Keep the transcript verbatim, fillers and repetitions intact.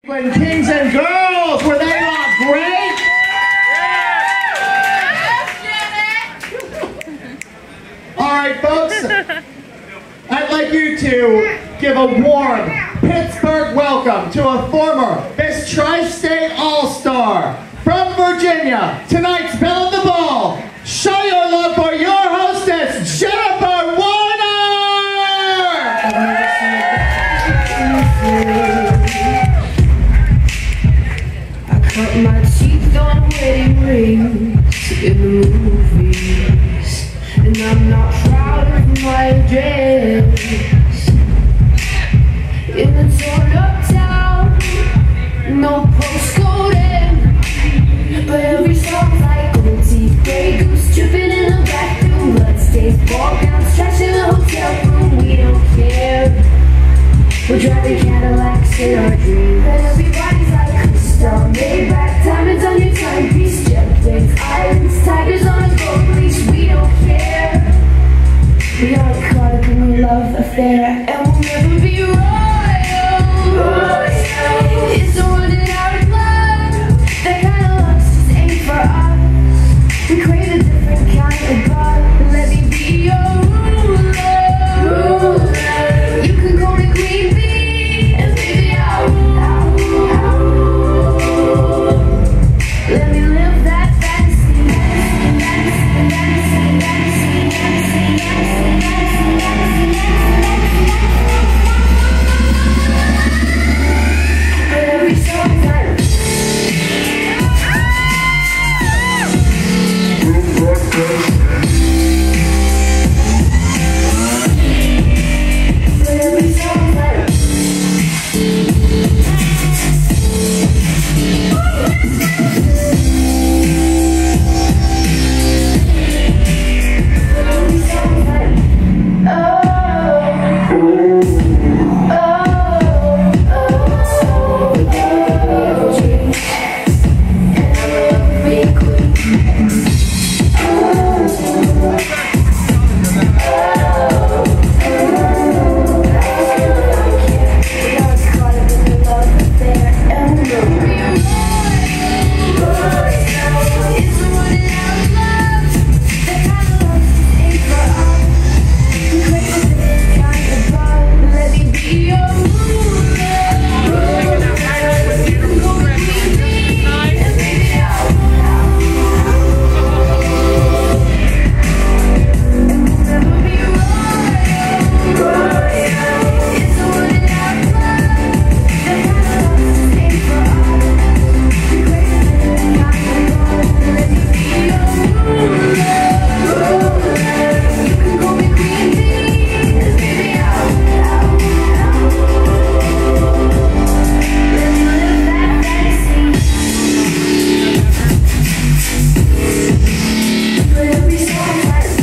When Kings and Girls, were they not great? All right, folks, I'd like you to give a warm Pittsburgh welcome to a former Miss Tri-State All-Star from Virginia, tonight's Belle of the Ball. Show your love for your hostess, Jennifer Warner! I cut my teeth on wedding rings in the movie.